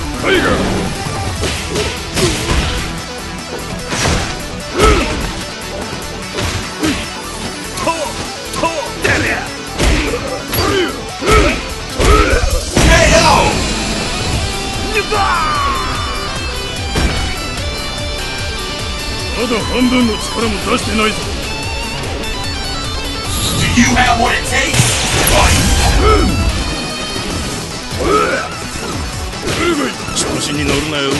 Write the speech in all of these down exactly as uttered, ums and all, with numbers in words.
タイガーまだ半分の力も出してないぞ。 You have what it takes? Fight! 調子に乗るなよ。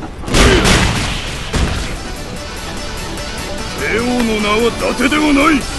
帝王の名は伊達ではない。